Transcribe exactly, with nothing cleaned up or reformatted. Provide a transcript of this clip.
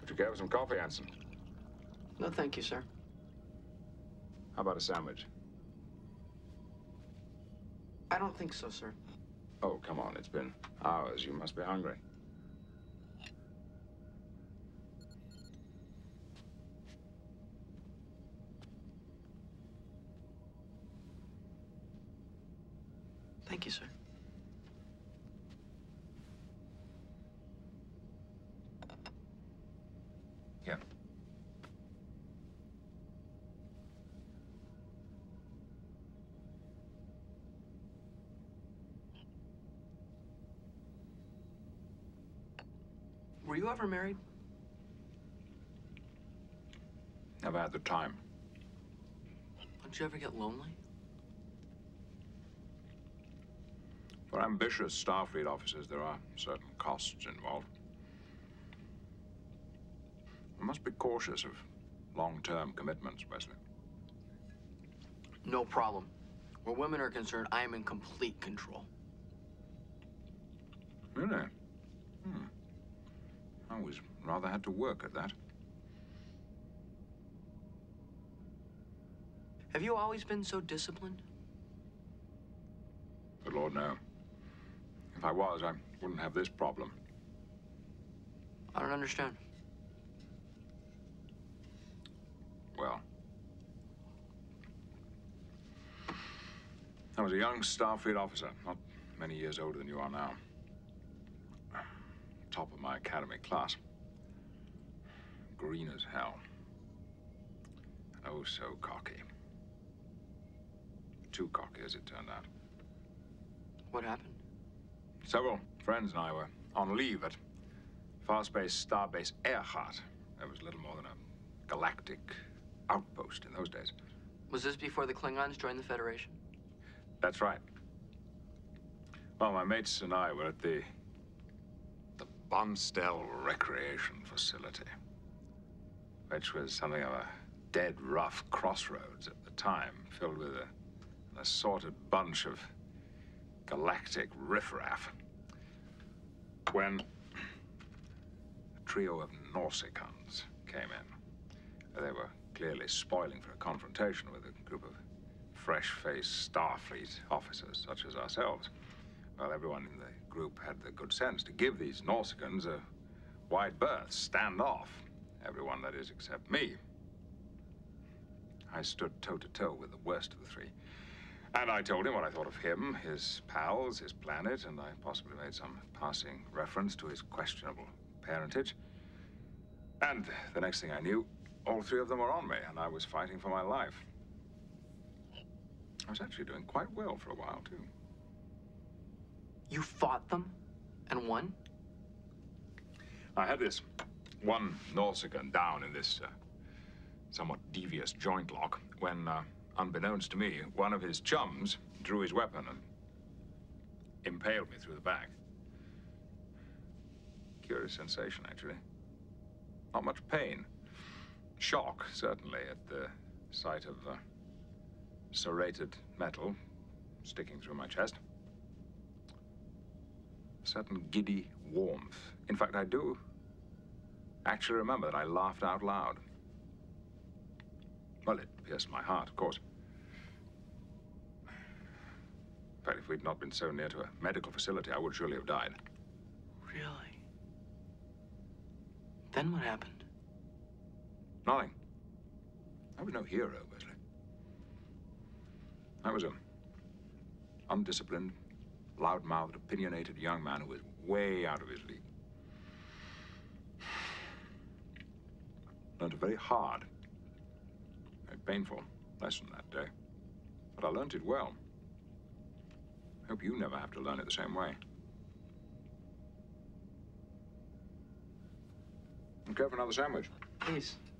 Would you care for some coffee, Anson? No, thank you, sir. How about a sandwich? I don't think so, sir. Oh, come on. It's been hours. You must be hungry. Thank you, sir. Yeah. Were you ever married? Never had the time. Don't you ever get lonely? For ambitious Starfleet officers, there are certain costs involved. One must be cautious of long-term commitments, Wesley. No problem. Where women are concerned, I am in complete control. Really? Hmm. I always rather had to work at that. Have you always been so disciplined? Good Lord, no. If I was, I wouldn't have this problem. I don't understand. Well, I was a young Starfleet officer, not many years older than you are now. Top of my academy class. Green as hell. Oh, so cocky. Too cocky, as it turned out. What happened? Several friends and I were on leave at Farspace Starbase Earhart. There was little more than a galactic outpost in those days. Was this before the Klingons joined the Federation? That's right. Well, my mates and I were at the the Bonstel Recreation Facility, which was something of a dead rough crossroads at the time, filled with a, an assorted bunch of galactic riffraff. When a trio of Nausicans came in, they were clearly spoiling for a confrontation with a group of fresh-faced Starfleet officers such as ourselves. Well, everyone in the group had the good sense to give these Nausicans a wide berth, stand off. Everyone, that is, except me. I stood toe-to-toe with the worst of the three. And I told him what I thought of him, his pals, his planet, and I possibly made some passing reference to his questionable parentage. And the next thing I knew, all three of them were on me, and I was fighting for my life. I was actually doing quite well for a while, too. You fought them and won? I had this one Nausicaan down in this uh, somewhat devious joint lock when, uh, unbeknownst to me, one of his chums drew his weapon and impaled me through the back. Curious sensation, actually. Not much pain. Shock, certainly, at the sight of uh, serrated metal sticking through my chest. A certain giddy warmth. In fact, I do actually remember that I laughed out loud. Well, it pierced my heart, of course. But if we'd not been so near to a medical facility, I would surely have died. Really? Then what happened? Nothing. I was no hero, Wesley. I was a undisciplined, loud-mouthed, opinionated young man who was way out of his league. Learned a very hard, very painful lesson that day. But I learned it well. I hope you never have to learn it the same way. You care for another sandwich? Please.